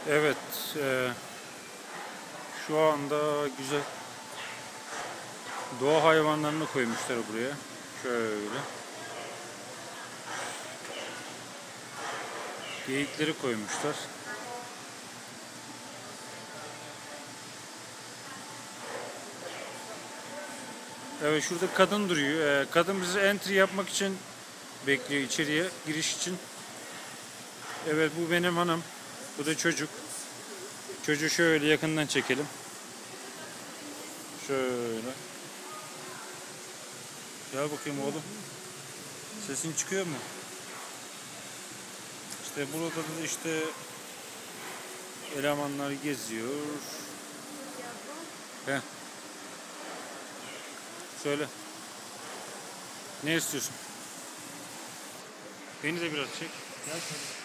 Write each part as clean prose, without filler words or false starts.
Evet, şu anda güzel doğa hayvanlarını koymuşlar buraya. Şöyle. Geyikleri koymuşlar. Evet, şurada kadın duruyor. Kadın bizi entry yapmak için bekliyor, içeriye giriş için. Evet, bu benim hanım. Bu da çocuk. Çocuğu şöyle yakından çekelim. Şöyle. Gel bakayım oğlum. Sesin çıkıyor mu? İşte burada da işte elemanlar geziyor. Heh. Söyle. Ne istiyorsun? Beni de biraz çek. Gel şöyle.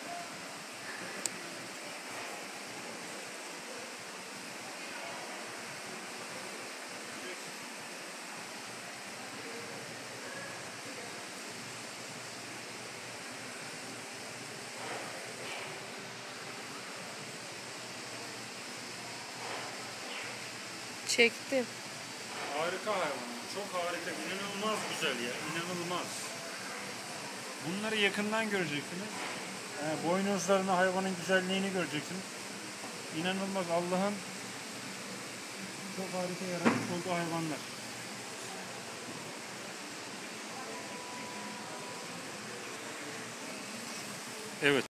Çektim. Harika hayvan. Çok harika. İnanılmaz güzel ya. İnanılmaz. Bunları yakından göreceksiniz. Boynuzlarını, hayvanın güzelliğini göreceksiniz. İnanılmaz. Allah'ın çok harika yaratmış olduğu hayvanlar. Evet.